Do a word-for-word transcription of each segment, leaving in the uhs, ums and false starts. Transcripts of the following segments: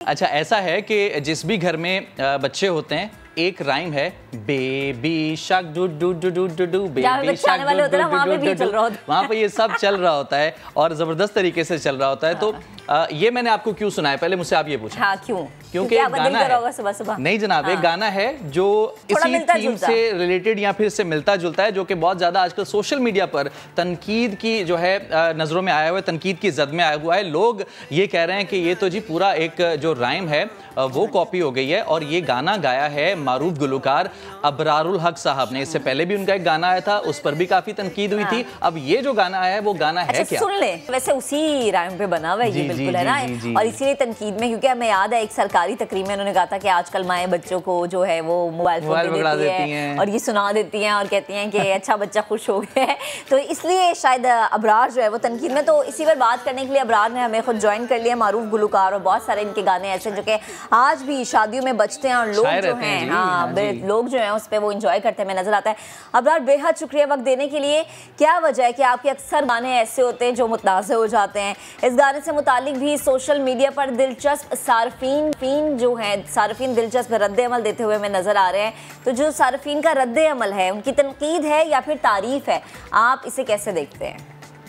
अच्छा, ऐसा है कि जिस भी घर में बच्चे होते हैं, एक राइम है, baby shark doo doo doo doo doo doo, baby shark doo doo doo doo doo, वहाँ पे ये सब चल रहा होता है और जबरदस्त तरीके से चल रहा होता है। तो आ, ये मैंने आपको क्यों सुनाया, पहले मुझसे आप ये पूछें। हाँ, क्यों? क्योंकि एक गाना है, सुबह सुबह। नहीं जनाब, एक गाना है जो इसी थीम से रिलेटेड या फिर से मिलता जुलता है, जो कि बहुत ज्यादा आजकल सोशल मीडिया पर तनकीद की जो है नजरों में आया हुआ है, तनकीद की जद में आया हुआ है। लोग ये कह रहे हैं कि ये तो जी पूरा एक जो राइम है वो कॉपी हो गई है, और ये गाना गाया है मारूफ गुलकार अबरारुल हक साहब ने। इससे पहले भी उनका एक गाना आया था, उस पर भी काफी तनकीद हुई थी। अब ये जो गाना है वो गाना है क्या? सुन ले, वैसे उसी राइम पे बना हुआ है ये, बिल्कुल है ना, और इसीलिए तनकीद में, क्योंकि हमें याद है एक सरकारी तकरीर में उन्होंने कहा था कि आजकल माएँ बच्चों को जो है वो मोबाइल फोन दे देती हैं और ये सुना देती हैं और कहती हैं कि अच्छा बच्चा खुश हो गया है, तो इसलिए शायद अबरार जो है वो तनकीद में। तो इसी पर बात करने के लिए अबरार ने हमें खुद ज्वाइन कर लिया, मारूफ गुलकार, और बहुत सारे इनके गाने ऐसे जो कि आज भी शादियों में बजते हैं और लोग जो हैं, हाँ लोग जो हैं उस पर वो इंजॉय करते हैं, नजर आता है। अबरार, बेहद शुक्रिया वक्त देने के लिए। क्या वजह है कि आपके अक्सर गाने ऐसे होते हैं जो मुतनाज़ हो जाते हैं? इस गाने से मुतालिक भी सोशल मीडिया पर दिलचस्प सारफीन फीन जो हैं सारफीन दिलचस्प रद्द अमल देते हुए हमें नजर आ रहे हैं। तो जो सारफीन का रद्द अमल है, उनकी तनकीद है या फिर तारीफ है, आप इसे कैसे देखते हैं?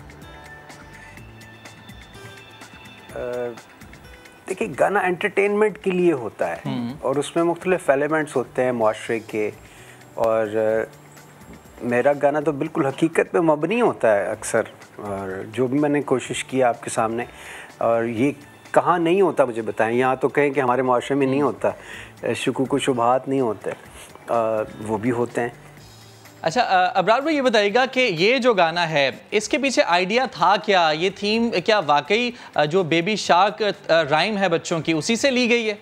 देखिए, गाना एंटरटेनमेंट के लिए होता है और उसमें मुख्तलिफ एलिमेंट्स होते हैं मुआशरे के, और मेरा गाना तो बिल्कुल हकीकत पे मबनी होता है अक्सर, और जो भी मैंने कोशिश की आपके सामने, और ये कहाँ नहीं होता मुझे बताएं। यहाँ तो कहें कि हमारे मुआशरे में नहीं होता, शुकूक व शुबहात नहीं होते, वो भी होते हैं। अच्छा अबरार भाई, ये बताइएगा कि ये जो गाना है इसके पीछे आइडिया था क्या? ये थीम क्या वाकई जो बेबी शार्क राइम है बच्चों की, उसी से ली गई है?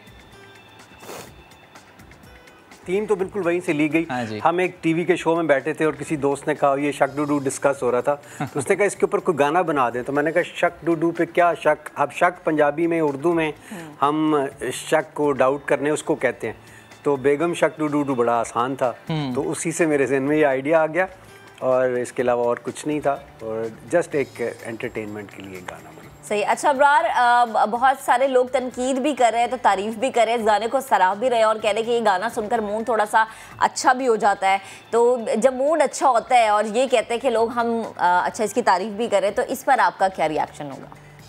थीम तो बिल्कुल वहीं से ली गई। हाँ, हम एक टीवी के शो में बैठे थे और किसी दोस्त ने कहा ये शक डू डू डिस्कस हो रहा था, तो उसने कहा इसके ऊपर कोई गाना बना दें। तो मैंने कहा शक डू डू पे क्या शक? अब शक पंजाबी में, उर्दू में हम शक को डाउट करने उसको कहते हैं, तो बेगम शक डू डू डू बड़ा आसान था, तो उसी से मेरे जहन में ये आइडिया आ गया, और इसके अलावा और कुछ नहीं था, और जस्ट एक एंटरटेनमेंट के लिए गाना बना। सही। अच्छा अबरार, बहुत सारे लोग तनकीद भी कर रहे हैं, तो तारीफ भी कर रहे हैं, इस गाने को सराह भी रहे हैं और कह रहे हैं कि ये गाना सुनकर मूड थोड़ा सा अच्छा भी हो जाता है। तो जब मूड अच्छा होता है और ये कहते हैं कि लोग हम अच्छा इसकी तारीफ भी करें, तो इस पर आपका क्या रिएक्शन होगा?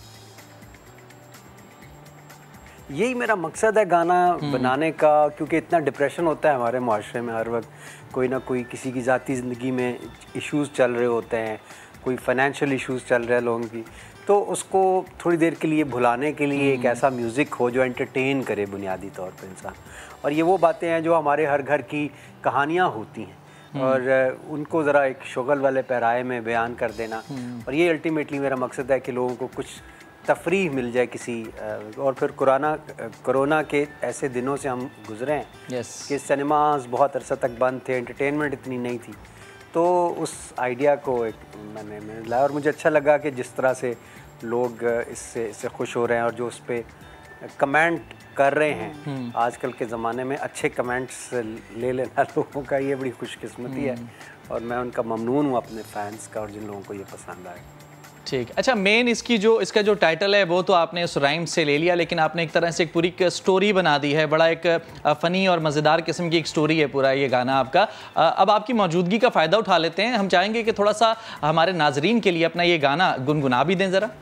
यही मेरा मकसद है गाना बनाने का, क्योंकि इतना डिप्रेशन होता है हमारे माशरे में, हर वक्त कोई ना कोई किसी की ज़ाती ज़िंदगी में इश्यूज़ चल रहे होते हैं, कोई फाइनेंशियल इश्यूज़ चल रहे हैं लोगों की, तो उसको थोड़ी देर के लिए भुलाने के लिए एक ऐसा म्यूज़िक हो जो एंटरटेन करे बुनियादी तौर पर इंसान। और ये वो बातें हैं जो हमारे हर घर की कहानियाँ होती हैं, और उनको ज़रा एक शुगल वाले पैराए में बयान कर देना, और ये अल्टीमेटली मेरा मकसद है कि लोगों को कुछ तफरीह मिल जाए किसी। और फिर कोरोना कोरोना के ऐसे दिनों से हम गुजरे हैं yes. कि सिनेमाज बहुत अरसा तक बंद थे, एंटरटेनमेंट इतनी नहीं थी, तो उस आइडिया को एक मैंने मैंने लाया, और मुझे अच्छा लगा कि जिस तरह से लोग इससे इससे खुश हो रहे हैं, और जो उस पर कमेंट कर रहे हैं आजकल के ज़माने में, अच्छे कमेंट्स ले लेना लोगों का, ये बड़ी खुशकिस्मती है, और मैं उनका ममनून हूँ अपने फैंस का, और जिन लोगों को ये पसंद आए। ठीक। अच्छा, मेन इसकी जो इसका जो टाइटल है वो तो आपने उस राइम से ले लिया, लेकिन आपने एक तरह से एक पूरी स्टोरी बना दी है, बड़ा एक फ़नी और मज़ेदार किस्म की एक स्टोरी है पूरा ये गाना आपका। अब आपकी मौजूदगी का फ़ायदा उठा लेते हैं, हम चाहेंगे कि थोड़ा सा हमारे नाजरीन के लिए अपना ये गाना गुनगुना भी दें ज़रा।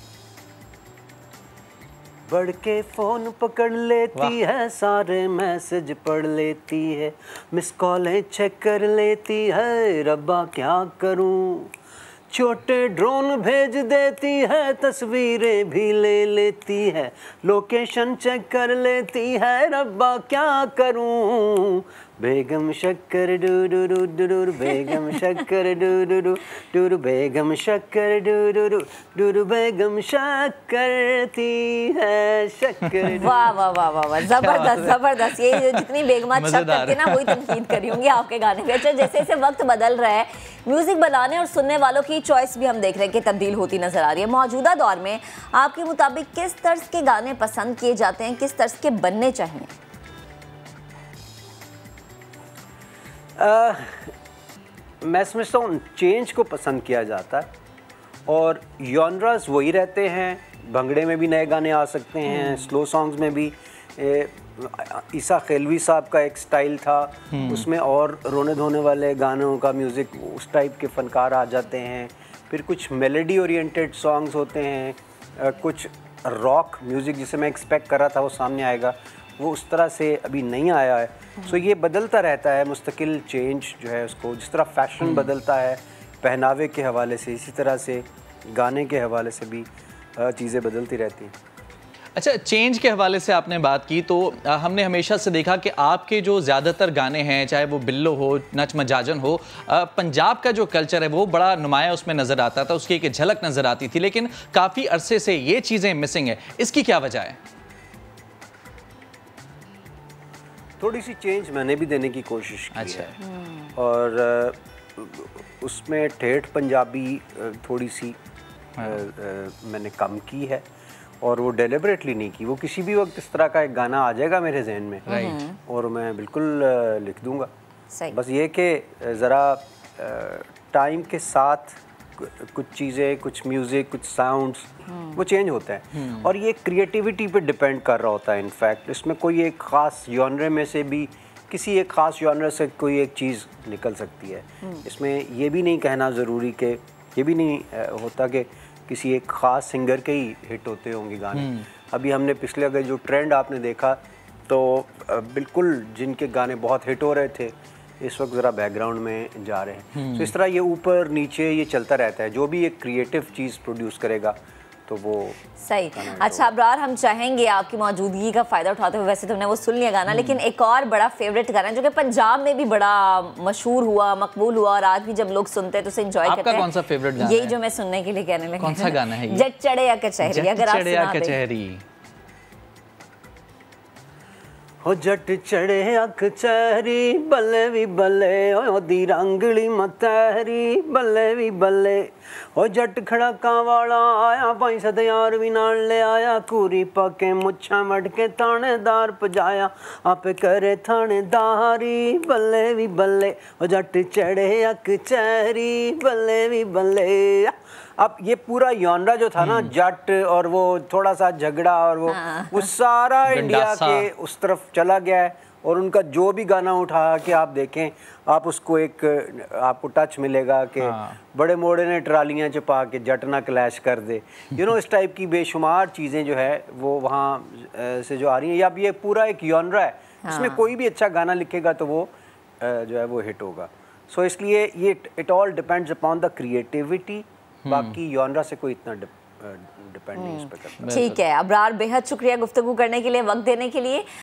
बढ़ के फ़ोन पकड़ लेती है, सारे मैसेज पढ़ लेती है, मिस कॉलें चेक कर लेती है, रब्बा क्या करूं, छोटे ड्रोन भेज देती है, तस्वीरें भी ले लेती है, लोकेशन चेक कर लेती है, रब्बा क्या करूं, बेगम शक्कर doo doo doo doo doo, बेगम शक्कर doo doo doo doo doo, बेगम शक्कर doo doo doo doo doo, बेगम शक्करती है शक्कर। वाह वाह वाह वाह वाह, जबरदस्त जबरदस्त। ये जितनी बेगमात शक करती ना वही तनकीद करी होंगी आपके गाने पे। अच्छा, जैसे जैसे वक्त बदल रहा है, म्यूजिक बनाने और सुनने वालों की चॉइस भी हम देख रहे हैं कि तब्दील होती नजर आ रही है। मौजूदा दौर में आपके मुताबिक किस तर्ज के गाने पसंद किए जाते हैं, किस तर्ज के बनने चाहिए? आ, मैं समझता हूँ चेंज को पसंद किया जाता है, और जॉनरास वही रहते हैं भंगड़े में भी नए गाने आ सकते हैं, स्लो सॉन्ग्स में भी। ईसा खेलवी साहब का एक स्टाइल था, उसमें और रोने धोने वाले गानों का म्यूज़िक, उस टाइप के फनकार आ जाते हैं। फिर कुछ मेलोडी ओरिएंटेड सॉन्ग्स होते हैं, कुछ रॉक म्यूज़िक जिसे मैं एक्सपेक्ट कर रहा था वो सामने आएगा, वो उस तरह से अभी नहीं आया है। सो ये बदलता रहता है, मुस्तकिल चेंज जो है उसको, जिस तरह फैशन बदलता है पहनावे के हवाले से, इसी तरह से गाने के हवाले से भी चीज़ें बदलती रहती हैं। अच्छा, चेंज के हवाले से आपने बात की, तो आ, हमने हमेशा से देखा कि आपके जो ज़्यादातर गाने हैं, चाहे वो बिल्लो हो, नच मजाजन हो, आ, पंजाब का जो कल्चर है वो बड़ा नुमाया उसमें नज़र आता था, उसकी एक झलक नज़र आती थी। लेकिन काफ़ी अरसे से ये चीज़ें मिसिंग है, इसकी क्या वजह है? थोड़ी सी चेंज मैंने भी देने की कोशिश की अच्छा। है, और उसमें ठेठ पंजाबी थोड़ी सी हाँ। मैंने कम की है, और वो डेलिबरेटली नहीं की। वो किसी भी वक्त इस तरह का एक गाना आ जाएगा मेरे जहन में, राइट, और मैं बिल्कुल लिख दूंगा। बस ये कि ज़रा टाइम के साथ कुछ चीज़ें, कुछ म्यूज़िक, कुछ साउंड्स वो चेंज होते हैं, और ये क्रिएटिविटी पे डिपेंड कर रहा होता है। इनफैक्ट इसमें कोई एक ख़ास जॉनरे में से भी, किसी एक ख़ास जॉनर से कोई एक चीज़ निकल सकती है। इसमें ये भी नहीं कहना ज़रूरी कि, ये भी नहीं होता कि किसी एक ख़ास सिंगर के ही हिट होते होंगे गाने। अभी हमने पिछले अगर जो ट्रेंड आपने देखा, तो बिल्कुल जिनके गाने बहुत हिट हो रहे थे इस वक्त ज़रा बैकग्राउंड में जा रहे हैं। तो इस तरह ये ऊपर नीचे ये चलता रहता है। जो भी एक क्रिएटिव चीज़ प्रोड्यूस करेगा तो वो सही। अच्छा अबरार, हम चाहेंगे आपकी मौजूदगी का फ़ायदा उठाते हुए, वैसे तुमने वो सुन लिया गाना, लेकिन एक और बड़ा फेवरेट गाना जो कि पंजाब में भी बड़ा मशहूर हुआ, मकबूल हुआ, और आज भी जब लोग सुनते हैं तो उसे एंजॉय करते हैं। आपका कौन सा फेवरेट गाना है? यही जो मैं सुनने के लिए कहने लगी। कौन सा गाना है ये? जट चढ़े या कचहरी, अगर आप सुना दें। हो जट चढ़े कचहरी, बल्ले भी बल्ले, ओदी रंगली मतहरी, बल्ले भी बल्ले। हो जट खड़का वाला आया, भाई सदयार भी नाल ले आया, कूरी पके मुच्छा मट के थानेदार पजाया, आप करे थानेदारी, बल्ले भी बल्ले। हो जट चढ़े कचहरी, बल्ले भी बल्ले। अब ये पूरा यॉनरा जो था ना, जट और वो थोड़ा सा झगड़ा और वो हाँ। वो सारा इंडिया के उस तरफ चला गया है, और उनका जो भी गाना उठा के आप देखें, आप उसको एक आपको टच मिलेगा कि हाँ। बड़े मोड़े ने ट्रालियाँ चपा के जट ना क्लैश कर दे, यू नो, इस टाइप की बेशुमार चीज़ें जो है वो वहाँ से जो आ रही हैं। या अब ये पूरा एक यॉनरा है, हाँ। इसमें कोई भी अच्छा गाना लिखेगा तो वो जो है वो हिट होगा। सो so, इसलिए ये it all depends upon the creativity, बाकी यॉनरा से कोई इतना डिपेंड नहीं इस पे करता। ठीक है अबरार, बेहद शुक्रिया गुफ्तगू करने के लिए, वक्त देने के लिए।